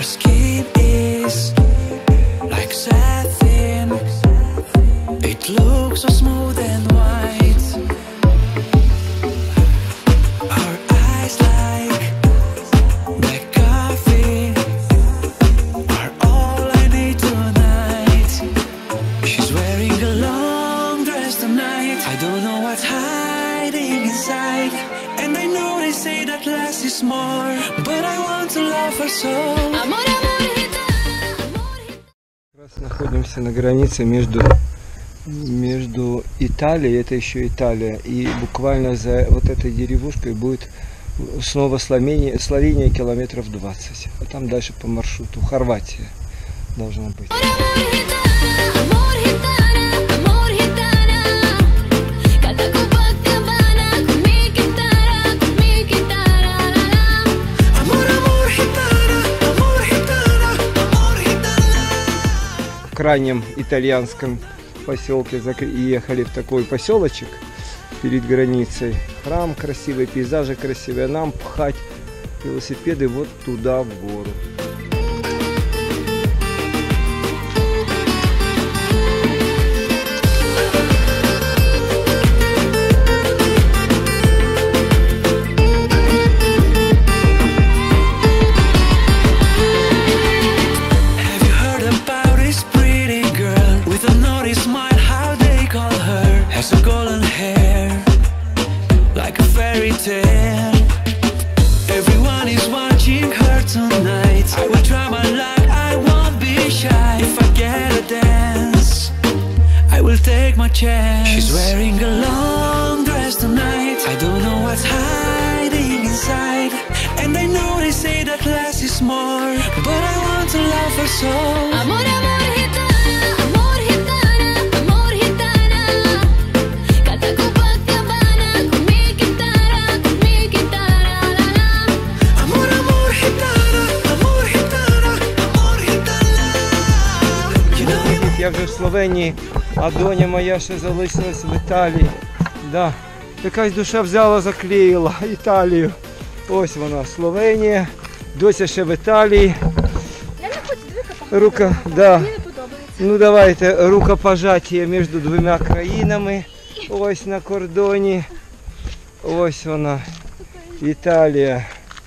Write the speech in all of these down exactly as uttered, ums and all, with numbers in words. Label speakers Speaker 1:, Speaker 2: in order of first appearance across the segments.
Speaker 1: skin is like satin. It looks so smooth and white. Her eyes like black coffee are all I need tonight. She's wearing a long dress tonight. I don't know what's hiding inside, and I know they say that less is more, but I want to love her so.
Speaker 2: Сейчас находимся на границе между между Италией, это еще Италия, и буквально за вот этой деревушкой будет снова Словения, Словения километров двадцать. А там дальше по маршруту Хорватия должна быть. В крайнем итальянском поселке ехали в такой поселочек перед границей. Храм красивый, пейзажи красивые, а нам пхать велосипеды вот туда, в гору.
Speaker 1: Has a golden hair, like a fairy tale. Everyone is watching her tonight. I will try my luck, I won't be shy. If I get a dance, I will take my chance. She's wearing a long dress tonight. I don't know what's hiding inside, and I know they say that less is more, but I want to love her so. Amor, amor,
Speaker 2: я вже в Словенії, а доня моя ще залишилась в Італії. Да. Якась душа взяла, заклеїла Італію. Ось вона, Словенія, дося ще в Італії.
Speaker 3: Я не хочу, дві
Speaker 2: Рука, да. Ну давайте, рукопожаття між двома країнами. Ось на кордоні. Ось вона, Італія.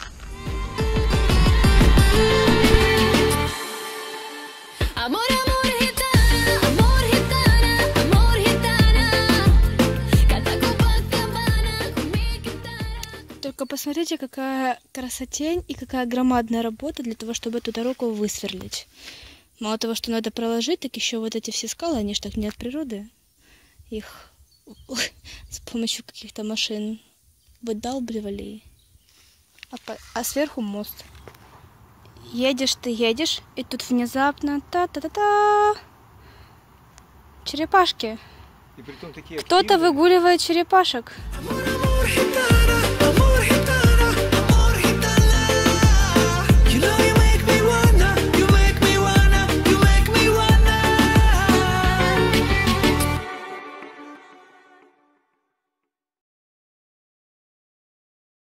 Speaker 3: Только посмотрите, какая красотень и какая громадная работа для того, чтобы эту дорогу высверлить. Мало того, что надо проложить, так еще вот эти все скалы, они же так не от природы. Их с помощью каких-то машин выдалбливали. А, по... а сверху мост. Едешь ты, едешь, и тут внезапно та-та-та-та. Черепашки. Кто-то выгуливает черепашек.